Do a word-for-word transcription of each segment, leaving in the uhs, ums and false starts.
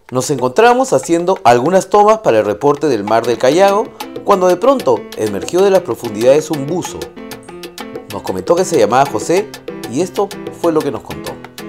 Nos encontramos haciendo algunas tomas para el reporte del Mar del Callao cuando de pronto emergió de las profundidades un buzo. Nos comentó que se llamaba José y esto fue lo que nos contó.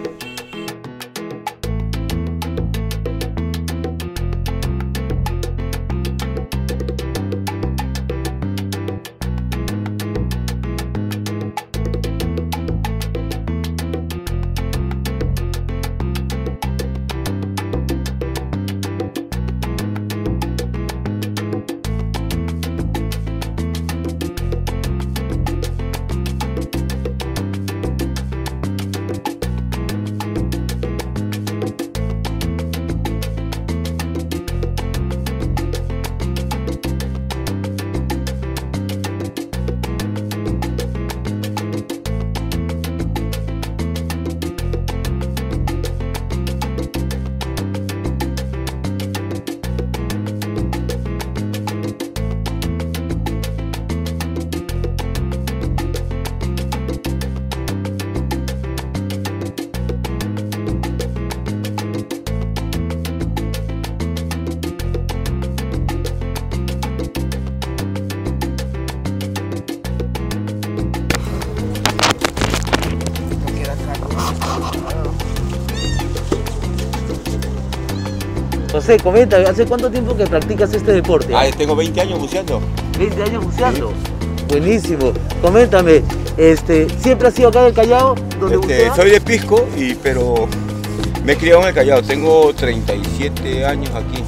José, comenta, ¿hace cuánto tiempo que practicas este deporte? Ah, tengo veinte años buceando. ¿veinte años buceando? Sí. Buenísimo. Coméntame, este, ¿siempre has sido acá del Callao? Donde este, soy de Pisco, y, pero me he criado en el Callao. Tengo treinta y siete años aquí.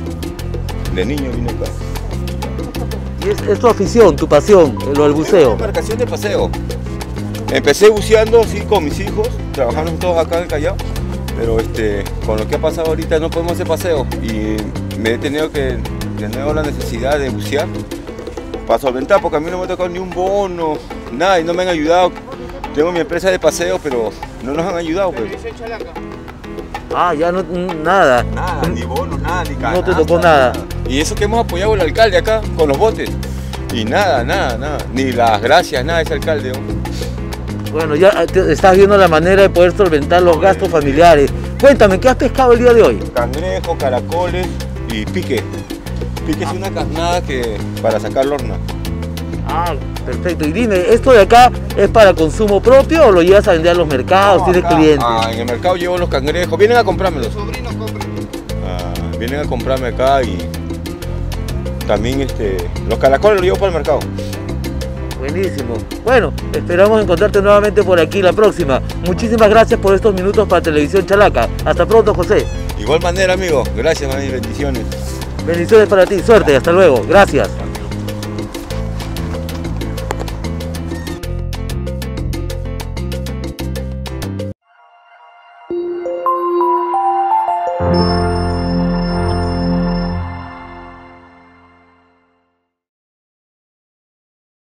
De niño vine acá. ¿Y es, es tu afición, tu pasión, lo del buceo? Es una embarcación de paseo. Empecé buceando así con mis hijos, trabajando todos acá en el Callao. Pero este, con lo que ha pasado ahorita no podemos hacer paseo y me he tenido que, de nuevo, la necesidad de bucear para solventar, porque a mí no me ha tocado ni un bono, nada, y no me han ayudado. Tengo mi empresa de paseo, pero no nos han ayudado. Pero... Ah, ya no, nada. Nada, ni bono, nada, ni canasta. No te tocó nada. Y eso que hemos apoyado al alcalde acá, con los botes. Y nada, nada, nada, ni las gracias, nada, ese alcalde. ¿no? Bueno, ya te, estás viendo la manera de poder solventar los gastos familiares. Cuéntame, ¿qué has pescado el día de hoy? Cangrejo, caracoles y pique. Pique ah. es una carnada que para sacar la horna. Ah, perfecto. Y dime, ¿esto de acá es para consumo propio o lo llevas a vender a los mercados? No, ¿Tienes acá, clientes? Ah, en el mercado llevo los cangrejos. Vienen a comprármelos. Los sobrinos compran. Ah, vienen a comprarme acá y también este, los caracoles los llevo para el mercado. Buenísimo. Bueno, esperamos encontrarte nuevamente por aquí la próxima. Muchísimas gracias por estos minutos para Televisión Chalaca. Hasta pronto, José. Igual manera, amigo. Gracias, mami. Bendiciones. Bendiciones para ti. Suerte. Hasta luego. Gracias.